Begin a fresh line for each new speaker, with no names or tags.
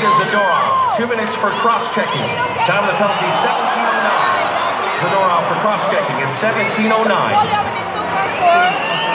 Zadorov. 2 minutes for cross-checking. Time of the penalty, 17:09. Zadorov for cross-checking at 17:09.